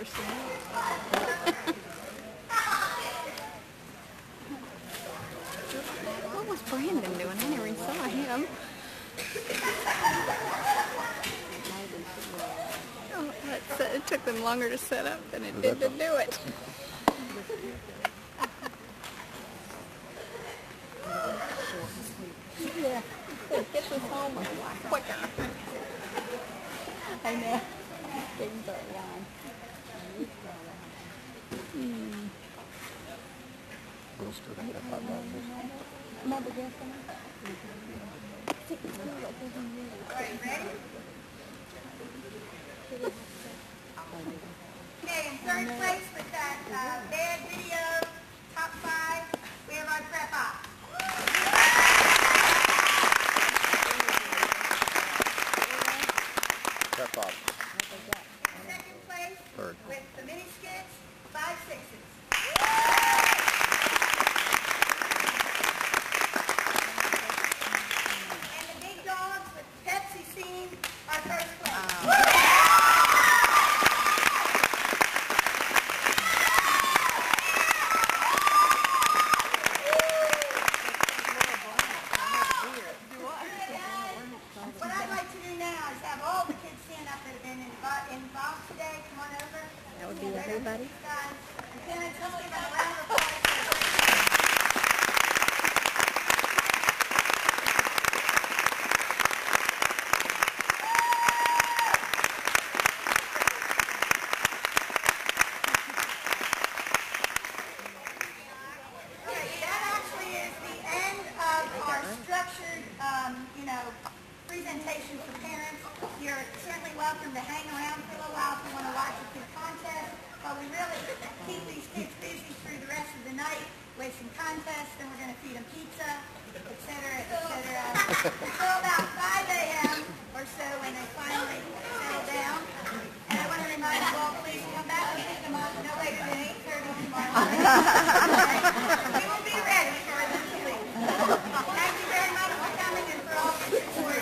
seen it. What was Brandon doing? I never even saw him. Oh, it took them longer to set up than it did to do it. Yeah, get this home a lot quicker. I know. Things are long. Remember this one? Alright, ready? Okay, in third place with that bad video, top 5, we have our prep op. Prep op. Second place with the mini skits, 5 6s. And the big dogs with Pepsi scene are first place. What I'd like to do now is have all the kids stand up that have been involved today. Come on over. That would be everybody. Guys, and then let's give them a round of applause. Presentation for parents. You're certainly welcome to hang around for a little while if you want to watch a kid contest, but we really keep these kids busy through the rest of the night with some contests, and we're going to feed them pizza, etc., etc. Until about 5 a.m. or so when they finally settle down. And I want to remind you all, please come back and pick them up no later than 8:30 tomorrow morning. We will be ready for them to leave. Thank you very much for coming and for all your support.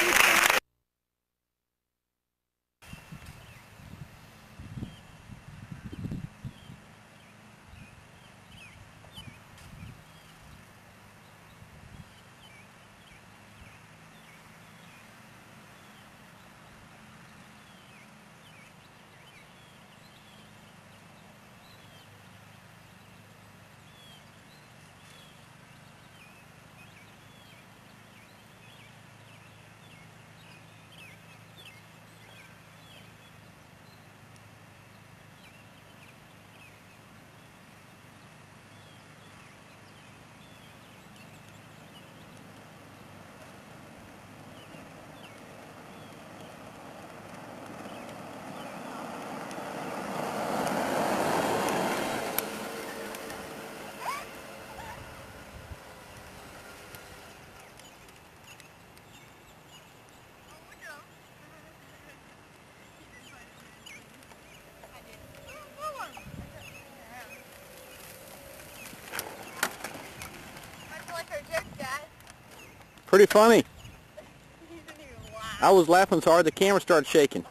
Pretty funny. I was laughing so hard the camera started shaking.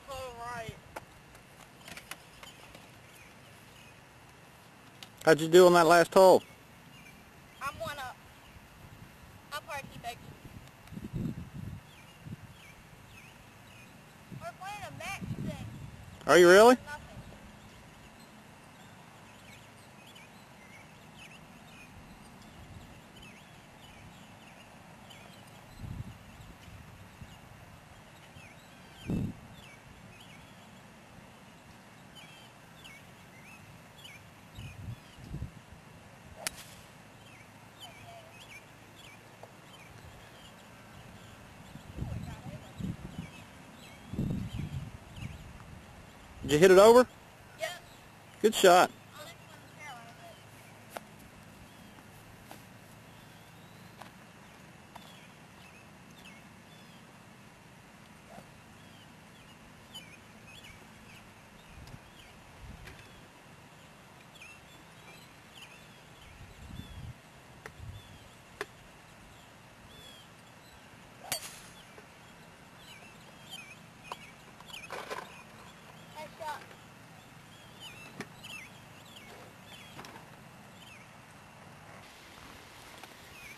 How'd you do on that last hole? I'm one up. I'll probably keep extra. We're playing a match thing. Are you really? Did you hit it over? Yep. Good shot.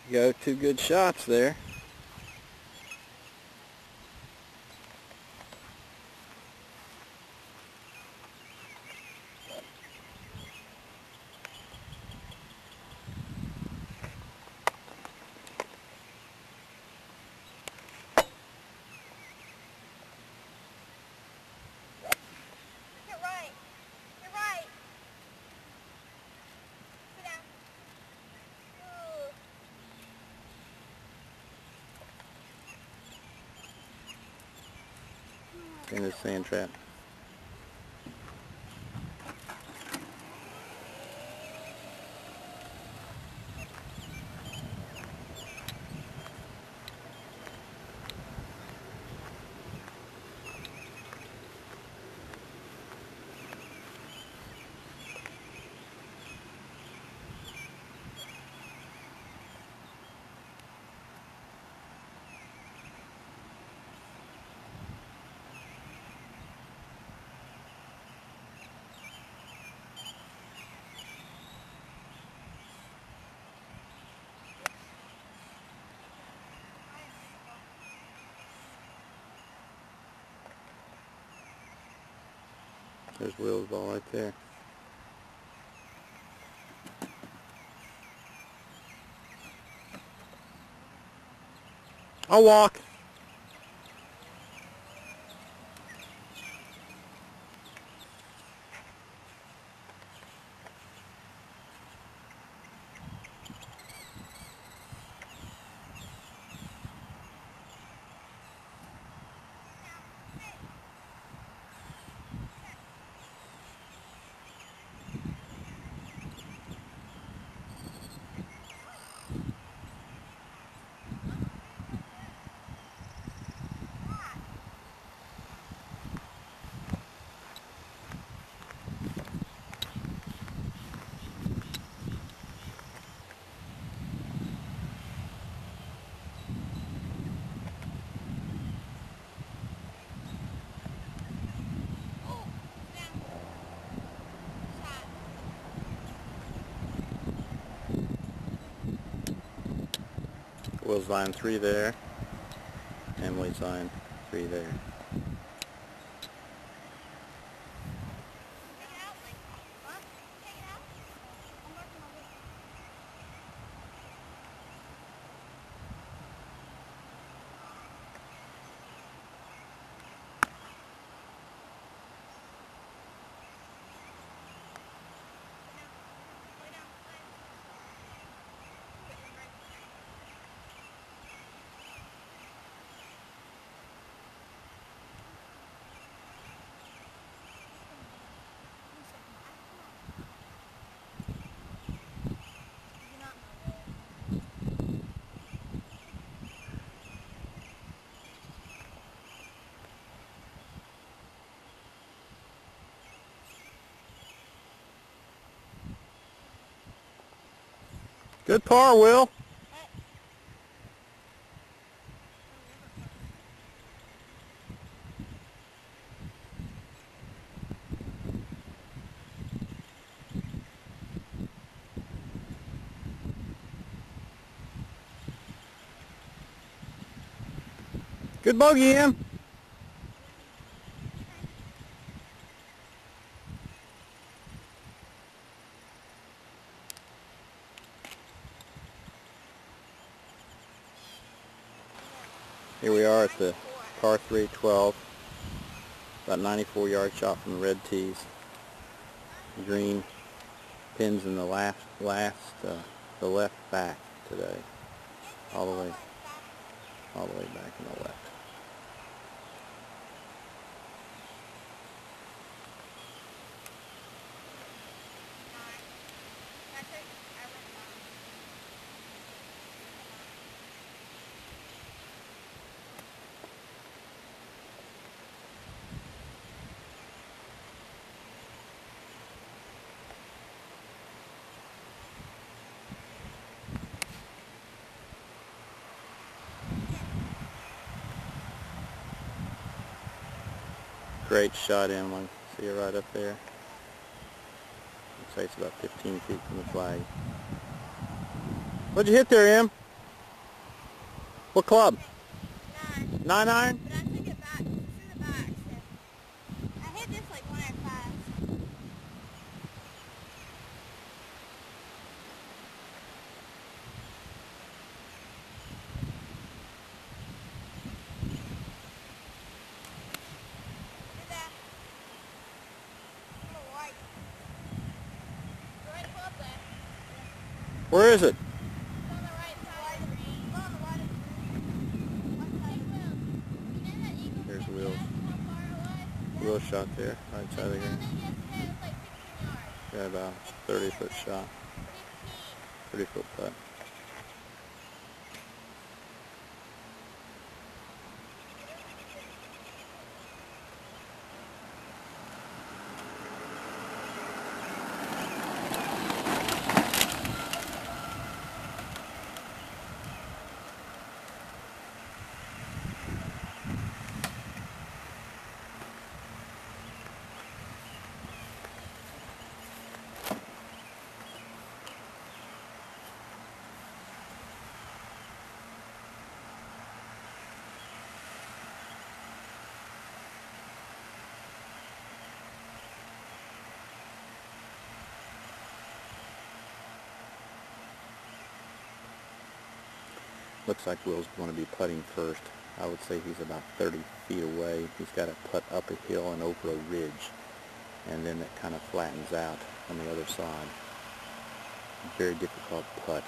Go, 2 good shots there. You're right. You're right. Sit down. In the sand trap. There's Will's ball right there. I'll walk. Will's line 3 there. Emily's line 3 there. Good par, Will. Good bogey, Em. Here we are at the par 3 12. About 94-yard shot from the red tees. Green pins in the the left back today. All the way back in the left. Great shot, Emily. See it right up there. Looks like it's about 15 feet from the flag. What'd you hit there, Em? What club? 9. 9 iron? But I took it back to the back. So I hit this like 105. Look at that. A little white. The right club there. Where is it? It's on the right side of the green. It's on the right of the green. You know that eagle There's picked Will's. that? How far it was? Will shot there, right side of the I green. found it yesterday. It was like 15 yards. Got about 30-foot shot. 15. 30-foot putt. Looks like Will's going to be putting first. I would say he's about 30 feet away. He's got to putt up a hill and over a ridge, and then it kind of flattens out on the other side. Very difficult putt.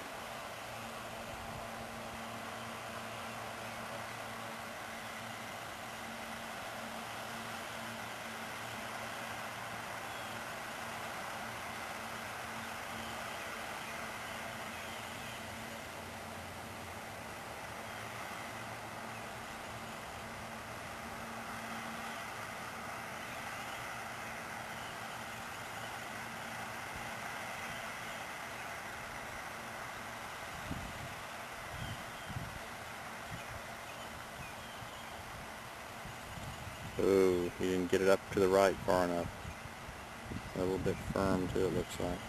Oh, he didn't get it up to the right far enough. A little bit firm too, it looks like.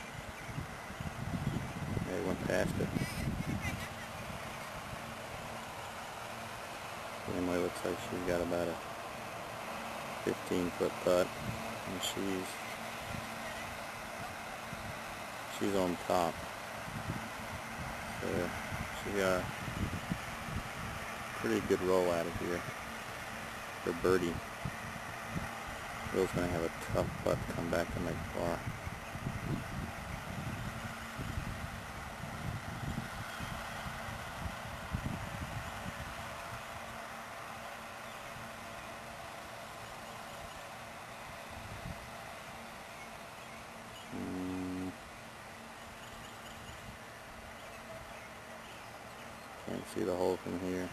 Yeah, he went past it. Anyway, looks like she's got about a 15-foot putt, and she's on top. So she got a pretty good roll out of here for birdie. Will's going to have a tough putt to come back to make par. Can't see the hole from here.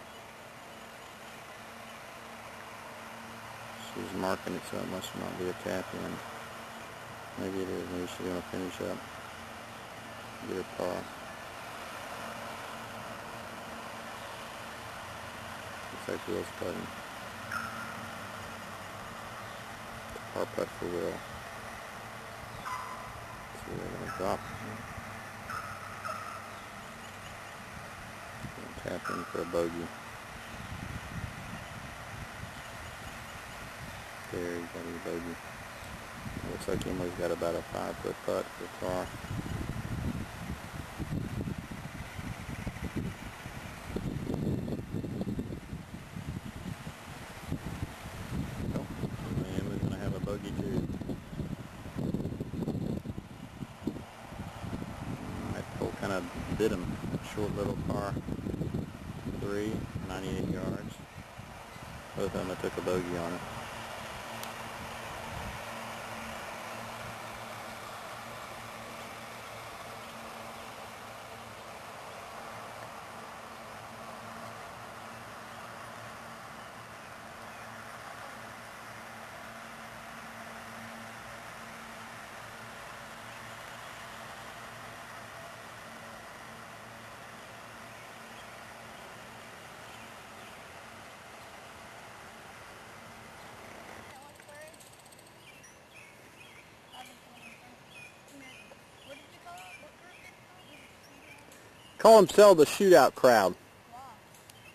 She's marking it, so it must not be a tap in. Maybe it is. Maybe she's going to finish up. Get her par. Looks like Will's putting. It's a par putt for Will. So they're going to drop. Tap in for a bogey. There, you got a bogey. Looks like Emily's got about a 5-foot putt for par. Oh, Emily's going to have a bogey too. That hole kind of bit him. Short little par 3, 98 yards. Both of them that took a bogey on it. Call themselves the shootout crowd.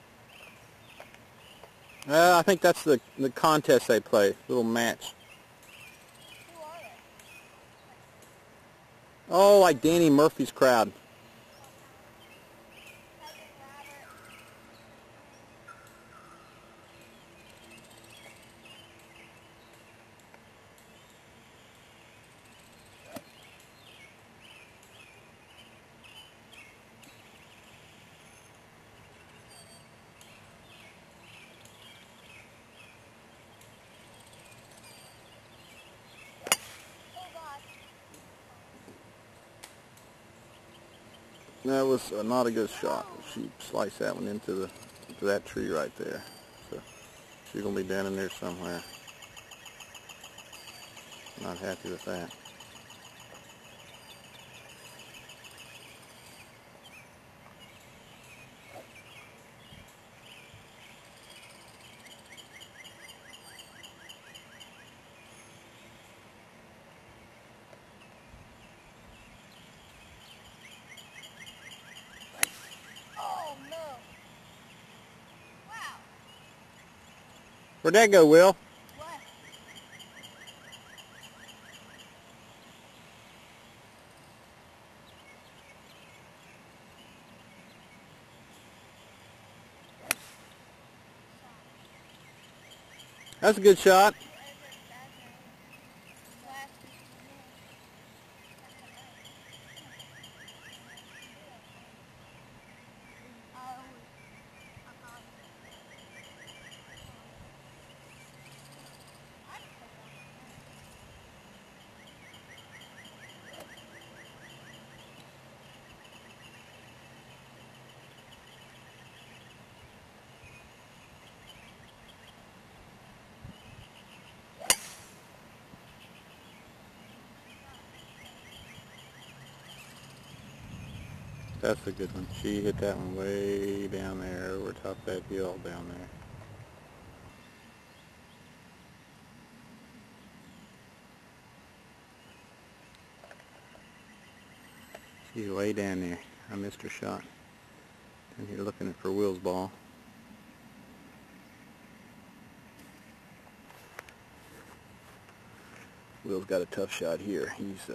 I think that's the contest they play, little match. Who are they? Oh, like Danny Murphy's crowd. That was not a good shot. She sliced that one into that tree right there. So she's gonna be down in there somewhere. Not happy with that. Oh no! Wow. Where'd that go, Will? What? That's a good shot. That's a good one. She hit that one way down there, over top that hill down there. She's way down there. I missed her shot. And here looking for Will's ball. Will's got a tough shot here. He's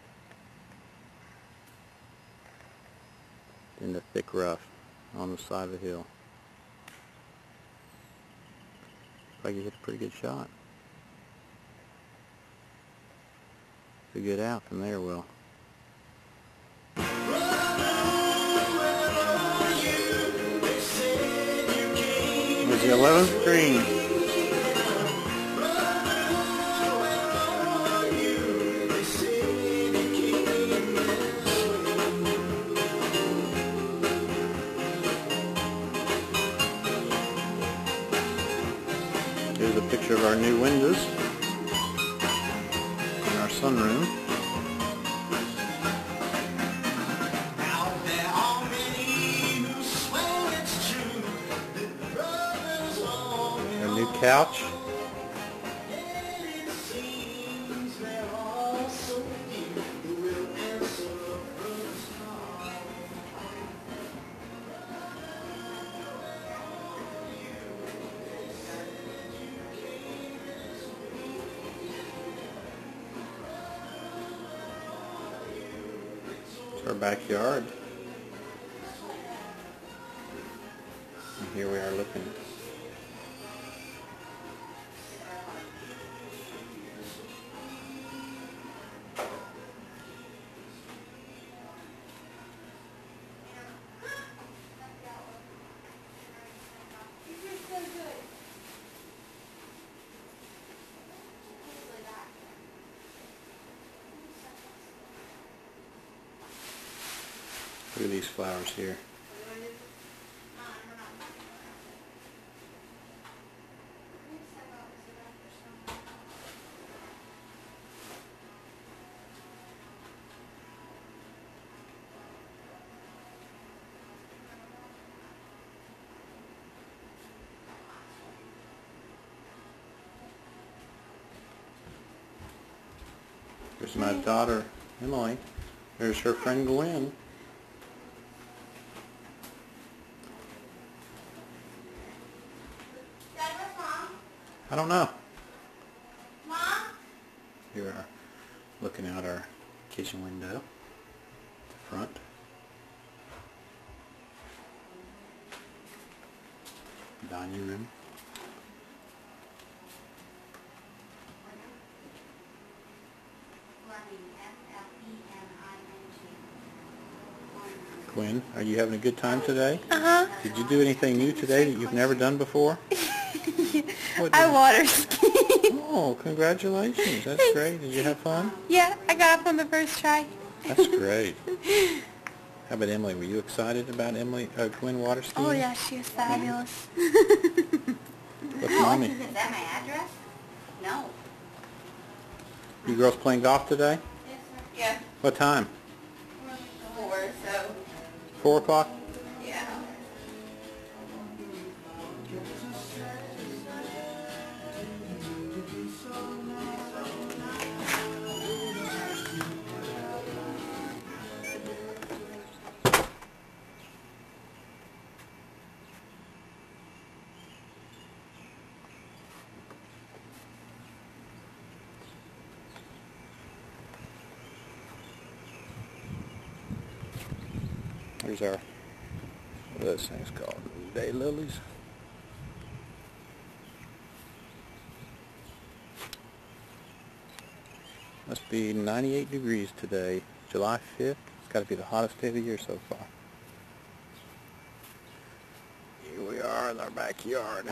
in the thick rough on the side of the hill. Probably hit a pretty good shot. It's a good out from there, Will. It's the 11th green. Here's a picture of our new windows in our sunroom. Our new couch. Our backyard. And here we are looking. Look at these flowers here. There's my daughter, Emily. There's her friend, Gwen. Dad, I don't know. Mom? Here we are looking out our kitchen window, the front. Dining room. Quinn, are you having a good time today? Uh-huh. Did you do anything new today that you've never done before? I water skied. Oh, congratulations. That's great. Did you have fun? Yeah, I got up on the first try. That's great. How about Emily? Were you excited about Quinn water skiing? Oh yeah, she is fabulous. Look, Mommy. Is that my address? No. You girls playing golf today? Yes, sir. Yeah. What time? 4, so, 4 o'clock? yeah. Here's our, what are those things called? Daylilies? Must be 98 degrees today, July 5th. It's got to be the hottest day of the year so far. Here we are in our backyard.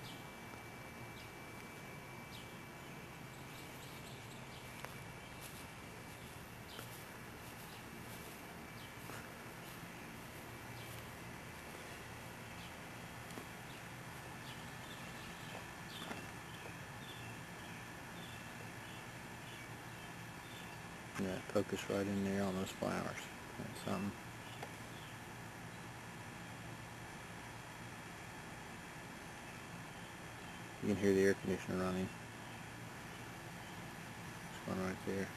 Yeah, focus right in there on those flowers. That's something. You can hear the air conditioner running. There's one right there.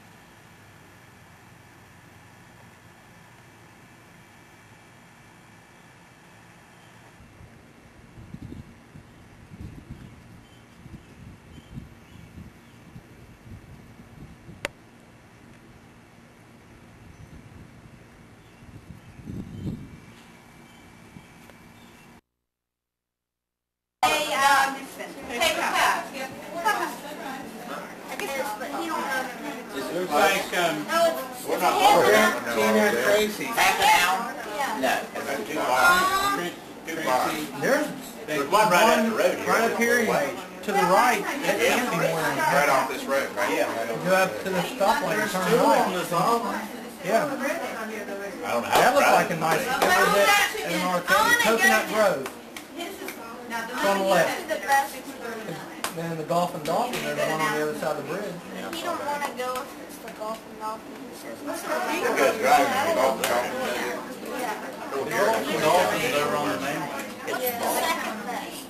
It looks like, We're not Tina and Tracy. Half an hour? No, That's too far. Too far. There's one right up the road here. Right up here, to the right, that can't be more than Right off this road, right? Yeah. Go up to the stoplight and turn right. Yeah. I don't know how That to looks drive like a it. nice, it was at an arcade, Coconut Grove. It's on the left. Then the Golf and Dolphin, there's one on the other side of the bridge. He don't want to go if it's the golf and dolphin. He says, let's go. You guys driving, you go off the top. Yeah. The Golf and Dolphin's over on the main line. It's the second best.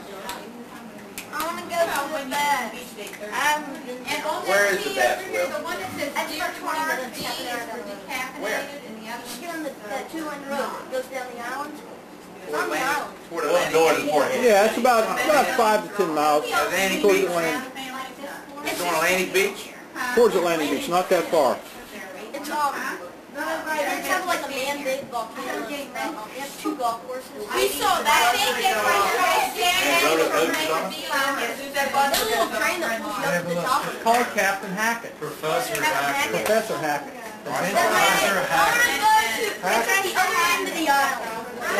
I want to go to the best. Where is the best, Will? That's for 20 minutes. Where? Here on the 2-lane road that goes down the island. It's on the island. Toward the left door to the port. Yeah, it's about 5 to 10 miles Atlantic towards Beach? Atlantic, It's on Atlantic Beach? towards Atlantic Beach, not that far. It's it's kind of like a man-made volcano. We have 2 golf courses. We saw that. I think it's There's a little train that pulls you up to the top of It's it. called Captain Hackett. Professor Hackett. Professor Hackett. I Adventure Professor want Hackett. to go to the other end of the island.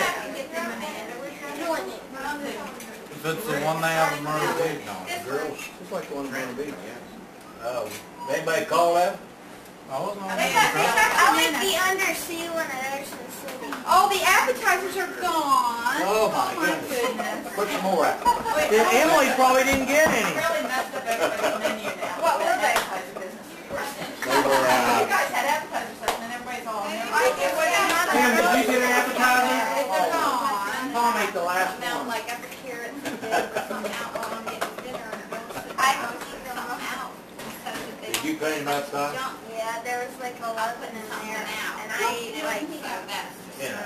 It's really neat. If it's the one they have in Myrtle Beach, no. Girls, just like the one in Granite Beach, yeah. Oh, anybody call that? I wasn't on I like the undersea one at Ocean City. all the appetizers are gone. Oh my goodness. Put some more out. Emily probably didn't get any. Really messed up everybody's menu now. What were they? They were, You guys had appetizers left and everybody's all. Tim, did you get an appetizer? They're gone. Tom ate the last Now, one. like, after carrots and dips, I'm out while I'm getting dinner and I don't eat them out. So that they did you clean them outside? junk. Yeah, there was like 11 in there, and I ate like Yeah.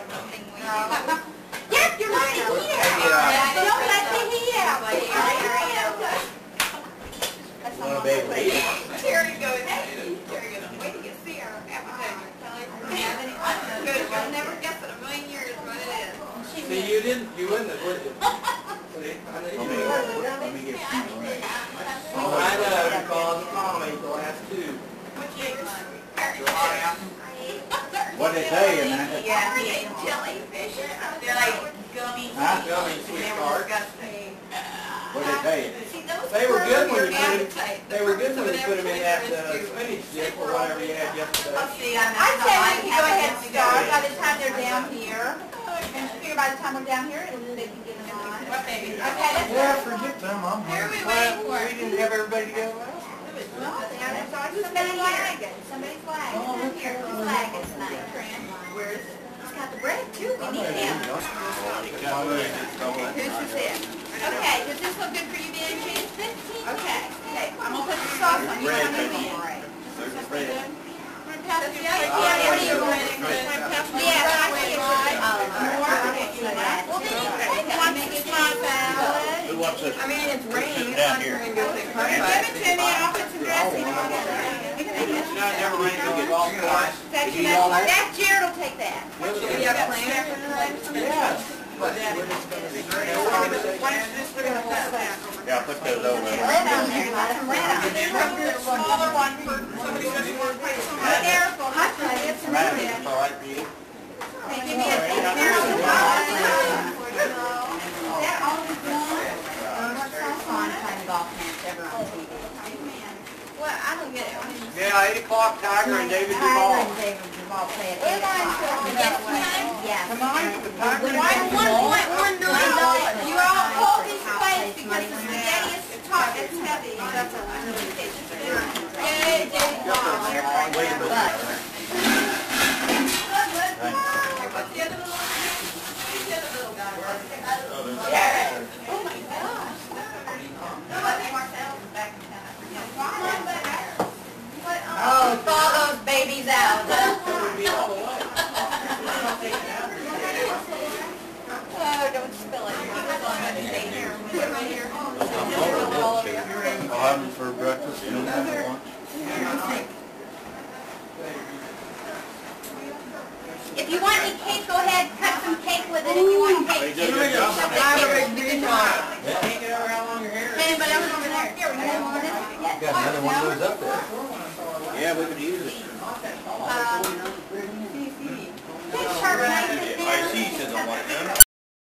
Yes, you're right. Hey, Don't let me eat out. See, you wouldn't have, would you? Let me get some. Oh, I know, because Tommy, the last two. What they tell you, man? Yeah, he ate jellyfish. They're like gummy. Huh? Gummy They were sweetheart. disgusting. What they tell you? See, those They were good when you curb put your it, appetite. they were good when you The put them in purpose that of it is to- spinach dip or whatever you had yesterday. Oh, see, I'm I'd not say so we could go ahead and I start by have the time they're down here. And figure by the time we're down here, and they can get them on. What baby? Okay, let's Yeah, go. forget them, I'm Where are we hungry. waiting for? We didn't have everybody to go out. Well, there's always somebody's flagging. Somebody's flagging. Oh, Here, who's flagging tonight? Where is it? He's got the bread too. We need him. Who's this? Okay, does this look good for you, Benji? Okay, I'm gonna put the sauce on. You want to move in? There's the bread. Pass me out. Yeah, what are you going to? Yeah, I see it. More? Well, then you take it. Want some small salad? Who wants this? I mean, it's raining. Down here. Give it to me and I'll put some dressing on it. Never rained to get all quiet. That Jared will take that. Do you have plans for tonight? Yeah. Yeah, put those over there. Red on there, some red on there. Smaller one for somebody who doesn't want to pay so much. Careful, I try to get some Right, red. it's all right for you. Hey, give me a careful. Is that all we've done? Fun golf match ever on TV. Well, I don't get it. Yeah, 8 o'clock, Tiger and David Tiger Duvall. and David Duvall play at 8 o'clock. Yes. Come on, Tiger and Why David Duvall. $1.19? You all hold these plates because the spaghetti is hot. It's heavy. That's a Yay, David Duvall. Wait a minute. What's the other little one? Who's the other little guy? Jared. Oh my gosh. Nobody Marcel is back in town. Oh, thaw those babies out. Oh, don't spill it. I'll have them for breakfast and then for lunch. If you want any cake, go ahead, cut some cake with it if you want cake. They did a good job on that. Can't get over how long your hair is. Anybody else over there? Here, we got one of this. Got another one of those up there. Yeah, we could use it.